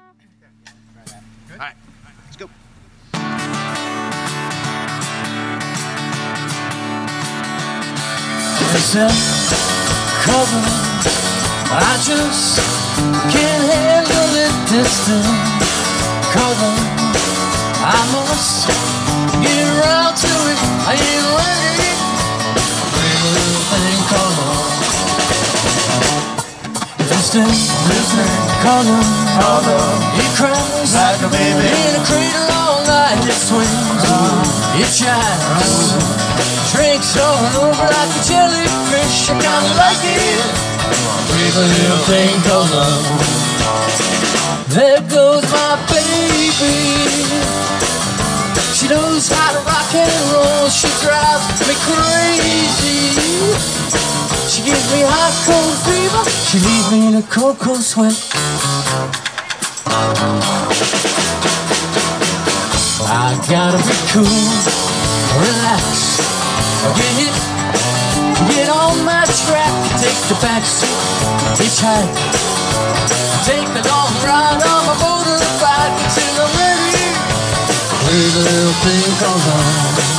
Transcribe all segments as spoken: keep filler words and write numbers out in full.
All right, let's go. Listen, cover, I just can't handle it distant. Cover, I must get around to it. I ain't ready. Bring a little thing, cover. Listen, listen, cover, cover. He cries like a baby in a cradle all night. It swings, uh, it shines, drinks all over like a jellyfish. I kinda like it. Bring a little thing, cover. There goes my baby. She knows how to rock and roll. She drives me crazy. She gives me hot cold fever. She leaves me in a cold, cold sweat. I gotta be cool, relax, get hit, get on my track, take the backseat, hitchhike, take a long ride on my motorbike until I'm ready. Here's a little thing called love.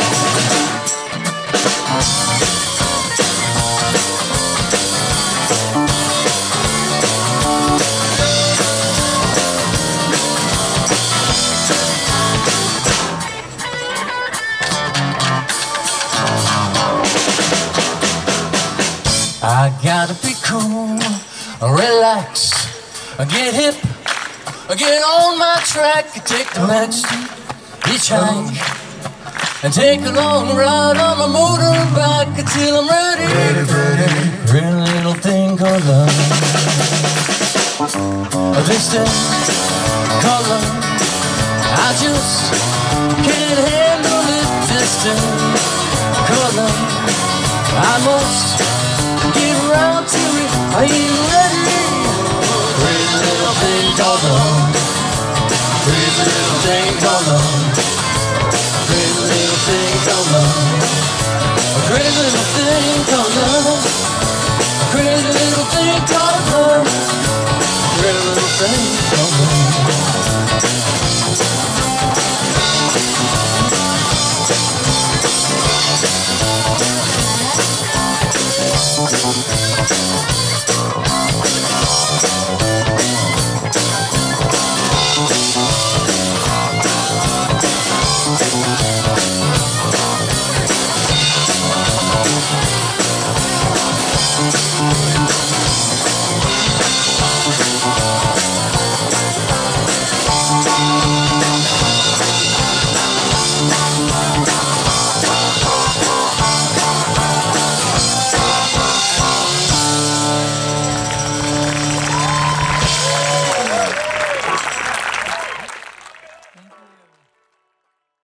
I gotta be cool, relax, get hip, get on my track, take the next hitchhike, and take a long ride on my motorbike until I'm ready. Ready, ready, ready little thing called love. This thing called love, I just can't handle it. This thing called love, I must get around to it. Are you ready? Crazy little thing called love. Crazy little thing called love. Crazy little thing called love. A crazy little thing called love. A crazy little thing called love. A crazy little thing called love.